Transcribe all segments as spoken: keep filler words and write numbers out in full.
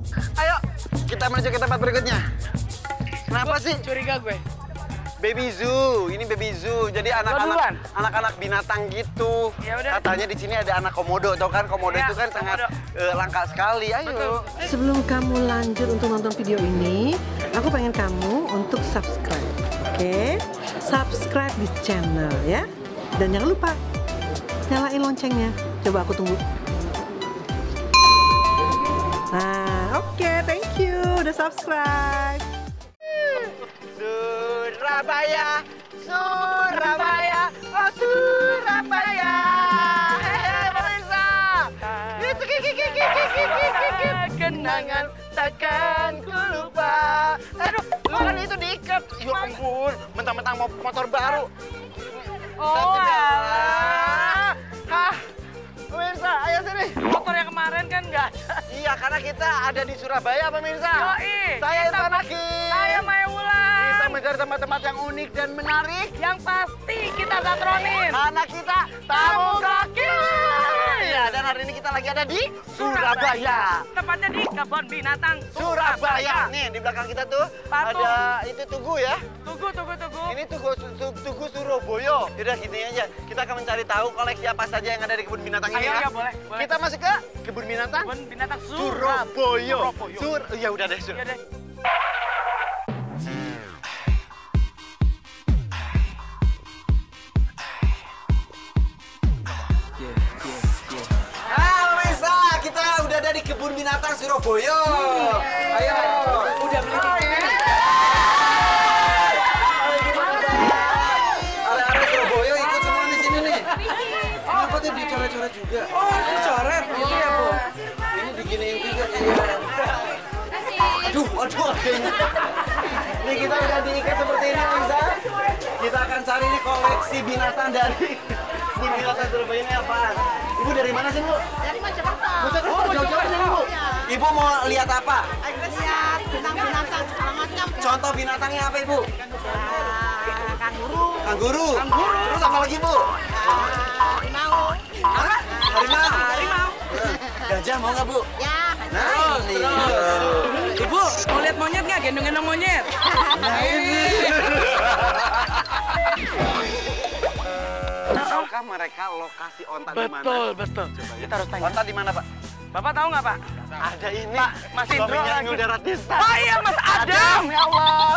Ayo, kita menuju ke tempat berikutnya. Kenapa Gua sih? Curiga gue. Baby zoo, ini baby zoo. Jadi anak-anak anak-anak binatang gitu. Ya udah. Katanya di sini ada anak komodo, tau kan? Komodo Ya, itu kan sangat komodo. uh, langka sekali. Ayo. Betul. Sebelum kamu lanjut untuk nonton video ini, aku pengen kamu untuk subscribe, oke? Subscribe di channel ya. Dan jangan lupa nyalain loncengnya. Coba aku tunggu. Nah, oke, thank you udah subscribe. Surabaya, Surabaya, oh Surabaya. Hehe, pemirsa. Itu kiki kiki kiki kiki kiki. Kenangan takkan ku lupa. Aduh, lu kan itu diikat. Ya ampun, mentang-mentang mau motor baru. Oh, alah. Hah, pemirsa, ayo sini. Motor yang kemarin kan nggak ada. Iya, karena kita ada di Surabaya, pemirsa. Yoi. Saya Kita- Irfan Hakim. Saya Maya Wulan. Kita mencari tempat-tempat yang unik dan menarik. Yang pasti kita satronin. Karena kita tamu gokil. Ya, dan hari ini kita lagi ada di Surabaya. Tepatnya di kebun binatang Surabaya. Nih, di belakang kita tuh Patung. ada itu Tugu ya. Tunggu, tunggu, tunggu. Ini Tugu Tugu, Tugu Surabaya. Udah gini aja. Kita akan mencari tahu koleksi apa saja yang ada di kebun binatang ini Ayo, ya. ya, boleh, boleh. Kita masuk ke kebun binatang Kebun binatang Surabaya. Surabaya. Sur, ya udah deh, Sur. Ya deh. Ah, pemirsa, kita udah ada di kebun binatang Surabaya. Ayo, udah beli tiket. Area-area Surabaya ikut semua di sini nih. Kenapa tuh dicoret-coret juga? Oh, dicoret gitu ya, Bu? Ini diginiin juga, iya. Aduh, aduh, adanya. Nih kita udah diikat seperti ini, pemirsa. Kita akan cari nih koleksi binatang dari kebun binatang Surabaya ini apaan? Ibu dari mana sih, Bu? Dari Mojokerto. Mojokerto, jauh-jauh dari sini, Bu. Ibu mau lihat apa? Lihat binatang-binatang segala macam. Contoh binatangnya apa, Ibu? Ah, kanguru, Kanguru. Kanguru. Terus apa lagi, Bu? ah, harimau. Apa? Harimau. Harimau. Gajah mau nggak, Bu? Ya, Nah, ini. Ibu, mau lihat monyet nggak? Gendong-gendong monyet. Nah, ini. Tahukah mereka lokasi onta di mana? Betul, betul. Kita harus tanya. Onta di mana, Pak? Bapak tahu nggak, Pak? Ada ini. Pak, Mas Indro Suaminya lagi. Inul Daratista. Oh iya, Mas Adam. Ya Allah.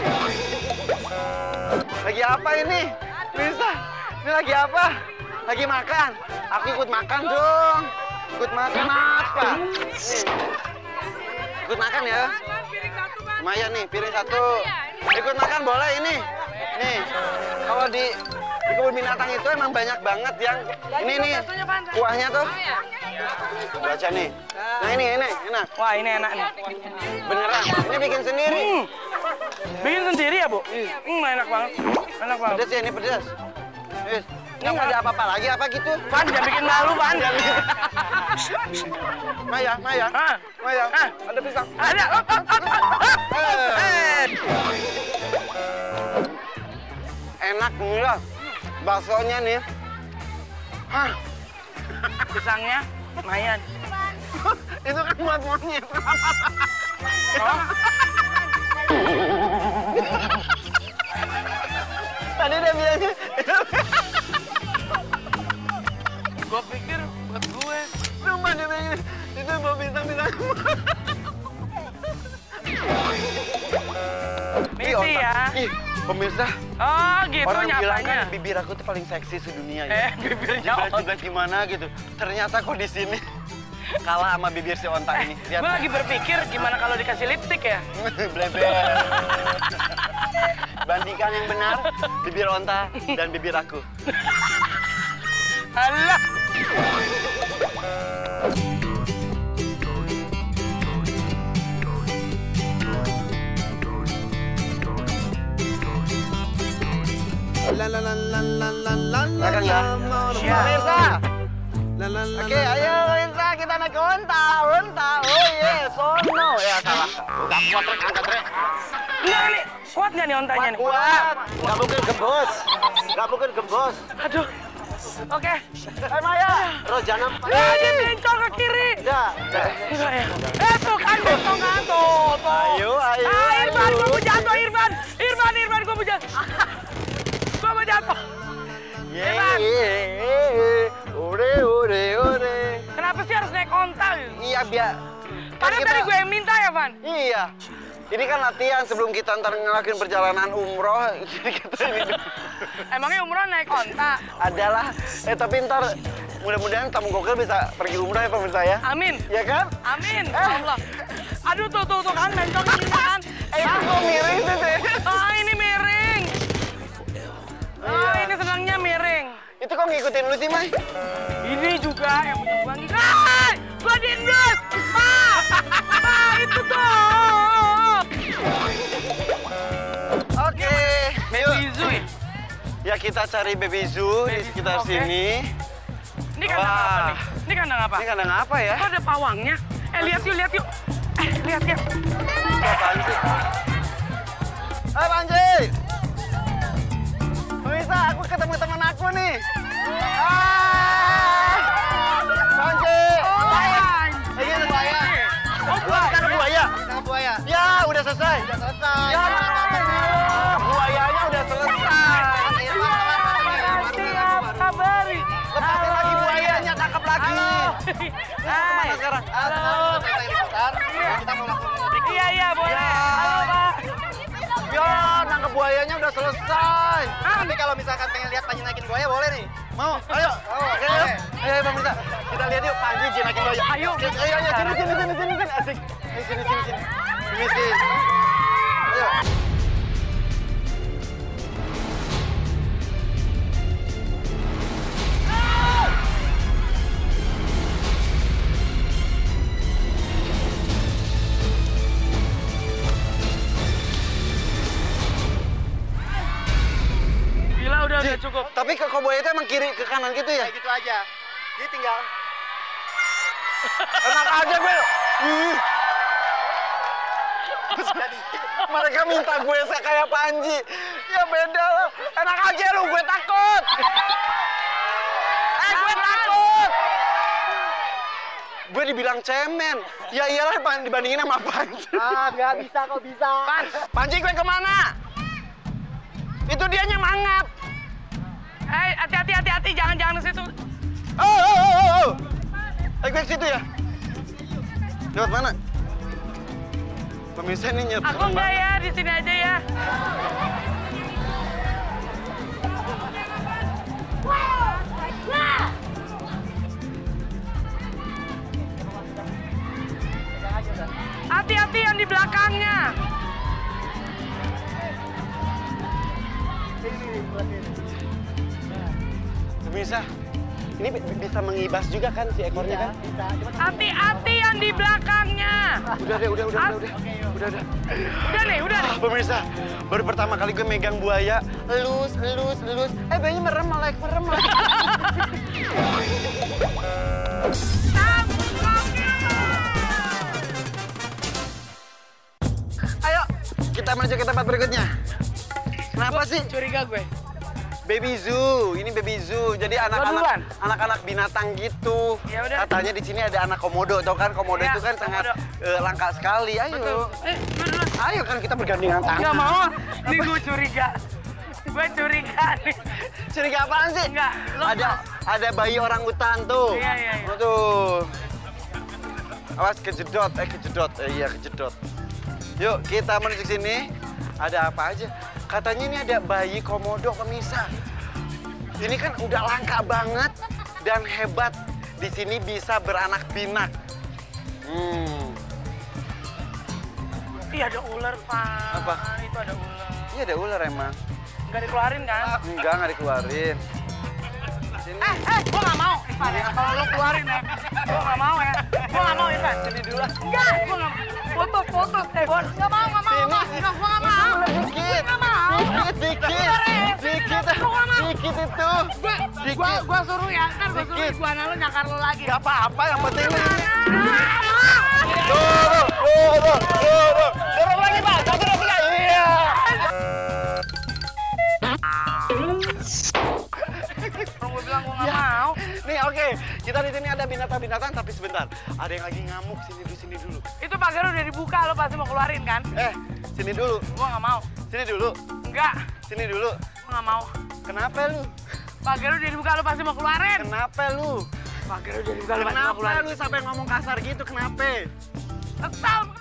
Lagi apa ini? Bisa. Ini lagi apa? Lagi makan. Aku ikut makan dong. Ikut makan apa? Nih. Ikut makan ya. Lumayan nih, piring satu. Ikut makan boleh ini. Nih, kalau di di kebun binatang itu emang banyak banget yang ini nih kuahnya tuh. Baca nih. Nah ini ini enak. Wah, ini enak nih. Beneran. Ini bikin sendiri. Hmm. Bikin sendiri ya, Bu? Hmm, enak banget. Enak banget. Pedes ya ini pedes. Pedes. Ini nggak ada apa-apa lagi apa gitu? Pan, jangan bikin malu, Pan. Maya, Maya, Hah? Maya, Hah? ada pisang. Ada. Oh, oh, oh, oh. Eh. Enak nih baksonya nih. Hah, Pisangnya lumayan. itu kan buat monyet. Oh, Tadi dia bilangnya. gue pikir buat gue. Sumpah dia bilangnya, itu bawa bintang-bintang. Misi ya. Ih, pemirsa. Oh, gitu Orang bilang nyapanya. kan bibir aku tuh paling seksi sedunia Eh, ya. bibirnya Tiba-tiba gimana gitu. Ternyata kok di sini kalah sama bibir si onta ini. Lihat. Gue lagi berpikir gimana kalau dikasih lipstick ya? Bleber. Bandingkan yang benar bibir onta dan bibir aku. Alah. Belakang ya. Pemirsa. Oke, ayo pemirsa kita naik ke onta, onta. Oh iya, sono ya salah. Udah kuat trek, angkat trek. Nah, ini kuat nggak nih ontanya nih? Kuat. Nggak mungkin gembos. Nggak mungkin gembos. Aduh. Oke. Hai Maya. Rojana. Eh, dia bencong ke kiri. Udah. Enggak ya? Eh, tuh kan bencong Van. Ore, ore, ore. Kenapa sih harus naik onta? Iya, biar... Padahal tadi gue yang minta ya, Van? Iya. Ini kan latihan sebelum kita ntar ngelakuin perjalanan umroh. Jadi kita ini... Emangnya umroh naik onta? Adalah. Eh, tapi ntar mudah-mudahan tamu gokil bisa pergi umroh ya pemirsa ya. Amin. Ya kan? Amin. Ya Allah. Aduh, tuh, tuh, tuh kan, bencong ini kan. Eh, itu kok miring sih, sih? Oh, ini miring. Oh, ini senangnya miring. Itu kok ngikutin lu sih, Mai? Ini juga yang butuh gua nih. Hai! Gua diindus! Ah! Ah, itu tuh! Oke. Baby Zoo ya? Ya, kita cari baby zoo di Baby sekitar zoo, oke. sini. Ini kandang Wah. apa nih? Ini kandang apa? Ini kandang apa ya? Kok ada pawangnya? Eh, lihat yuk, lihat yuk. Eh, lihat yuk. Apaan sih? Hai, Panji! Bisa, aku ketemu teman aku nih. Hai! Panji! Oh, Van. Ini ada buaya. Oh, buaya. Kan buaya? Nah, buaya. Ya, udah selesai. Udah selesai. Ya, buayanya udah selesai. Siap, kabari. Lepasin lagi buayanya, tangkap lagi. Hai. Sekarang. Halo. Bentar. Kita mau langsung mudik. Iya, iya, boleh. Ya. Halo, Pak. Ya, nangkep buayanya udah selesai. Tapi kalau misalkan pengen lihat Panji naikin buaya boleh nih. Mau? Ayo. Oke, ayo. Ayo, ayo, pemirsa. Kita lihat yuk Panji jinakin buaya. Ayo. Ayo, ayo, sini, sini, sini, sini, sini. Asik. Ayo, sini, sini, sini. Sini, sini. Ayo. Gila, udah, Ji, udah cukup. Tapi ke buaya itu emang kiri ke kanan gitu ya? Kayak gitu aja. Dia tinggal. Enak aja gue. Ih. Jadi, Mereka minta gue kayak Panji. Ya beda lah. Enak aja lu, gue takut. Eh, gue takut. Gue dibilang cemen. Ya iyalah Pan, dibandingin sama Panji. ah, nggak bisa kok bisa. Pan, Panji gue kemana? Itu dianya mangap. Eh, hati-hati, hati-hati. Jangan-jangan ke situ. Oh, oh, oh, oh, oh. Eh, gue ke situ ya? Lewat mana? Pemirsa ini nyetir. Aku enggak ya, di sini aja ya. Hati-hati yang di belakangnya. Pemirsa, ini bi- bisa mengibas juga kan si ekornya kan? Hati-hati yang di belakangnya. Udah deh, udah, udah, udah, udah. Udah, udah. Udah nih, udah nih. Pemirsa, baru pertama kali gue megang buaya, elus, elus, elus. Eh, buayanya merem, melek, merem, melek. Ayo, kita menuju ke tempat berikutnya. Kenapa sih? Curiga gue. Baby zoo, ini baby zoo. Jadi duluan. anak-anak anak-anak binatang gitu. Ya udah. Katanya di sini ada anak komodo, tau kan? Komodo Ya, itu kan sangat komodo. eh, langka sekali. Ayo. Betul. Eh, gue duluan. Ayo kan kita bergandengan tangan. Nggak mau. Ini gue curiga. Gue curiga nih. Curiga apaan sih? Enggak. Lo- Ada ada bayi orang utan tuh. Iya, iya, iya. Oh, tuh. Awas kejedot, eh kejedot. Eh, iya kejedot. Yuk kita menuju ke sini. Ada apa aja? Katanya ini ada bayi komodo pemirsa. Ini kan udah langka banget dan hebat. Di sini bisa beranak pinak. Hmm. Ih, ada ular, Pak. Apa? Itu ada ular. Iya ada ular emang. Nggak dikeluarin kan? Enggak, nggak dikeluarin. Sini. Eh, eh, gua nggak mau, Irfan. Ya. Kalau lo keluarin ya, gua nggak mau ya. Gua nggak mau, Irfan. Sini dulu. Enggak, gua nggak mau. Foto, foto. Eh, gua nggak mau, nggak mau, nggak mau. Nggak, gua nggak mau. Dikit. Nggak mau. Dikit, dikit. Dikit. Dikit itu. Gua, gua, gua suruh ya. Ntar gua suruh Dikit. iguana lo nyakar lo lagi. Gak apa-apa, yang penting ini. Nggak mau. Dorong, dorong, dorong. Dorong lagi, Pak. Satu, dua, tiga. Iya. Orang gua bilang gua nggak mau. Nih, oke. Kita di sini ada binatang-binatang, tapi sebentar. Ada yang lagi ngamuk. Sini dulu, sini dulu. Itu pagar udah dibuka, lo pasti mau keluarin kan? Eh, sini dulu. Gua nggak mau. Sini dulu. Enggak, Sini dulu. gua nggak mau. Kenapa lu? Pagar udah dibuka, lu pasti mau keluarin. Kenapa lu? Pagar udah dibuka, lu pasti mau Kenapa keluarin. lu sampai ngomong kasar gitu? Kenapa? Kesal